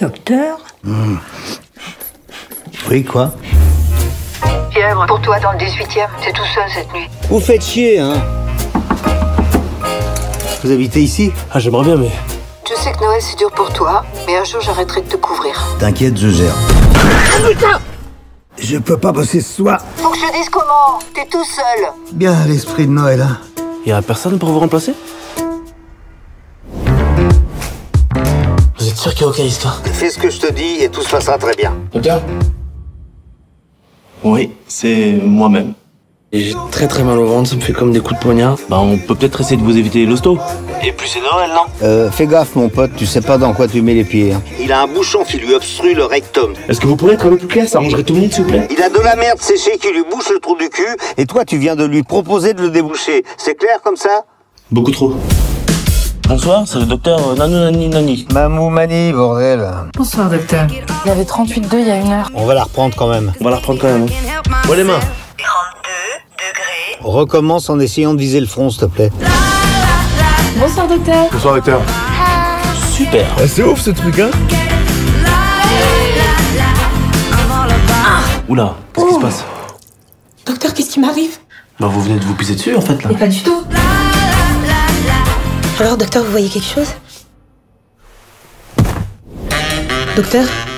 Docteur? Oui, quoi? Fièvre pour toi dans le 18e, t'es tout seul cette nuit. Vous faites chier, hein? Vous habitez ici? Ah, j'aimerais bien, mais... Je sais que Noël c'est dur pour toi, mais un jour j'arrêterai de te couvrir. T'inquiète, je gère. Oh putain! Je peux pas bosser ce soir. Faut que je te dise comment. T'es tout seul. Bien l'esprit de Noël, hein? Y a personne pour vous remplacer? Vous êtes sûr qu'il y a aucun histoire? Fais ce que je te dis et tout se passera très bien. Docteur? Oui, c'est moi-même. J'ai très mal au ventre, ça me fait comme des coups de poignard. Bah, on peut peut-être essayer de vous éviter l'hosto. Et plus c'est Noël, non? Fais gaffe, mon pote, tu sais pas dans quoi tu mets les pieds. Hein. Il a un bouchon qui lui obstrue le rectum. Est-ce que vous pourrez être un peu plus clair? Ça arrangerait tout le monde, s'il vous plaît. Il a de la merde séchée qui lui bouche le trou du cul, et toi, tu viens de lui proposer de le déboucher. C'est clair comme ça? Beaucoup trop. Bonsoir, c'est le docteur Nani. Mamou Mani, bordel. Bonsoir, docteur. Il y avait 38,2 il y a 1 heure. On va la reprendre quand même. On va la reprendre quand même. Bon, les mains. 32 degrés. Recommence en essayant de viser le front, s'il te plaît. Bonsoir, docteur. Bonsoir, docteur. Super. Ah, c'est ouf ce truc, hein? Oula, qu'est-ce qui se passe? Docteur, qu'est-ce qui m'arrive? Bah, vous venez de vous pisser dessus, en fait, là. Mais pas du tout. Alors, docteur, vous voyez quelque chose? Docteur?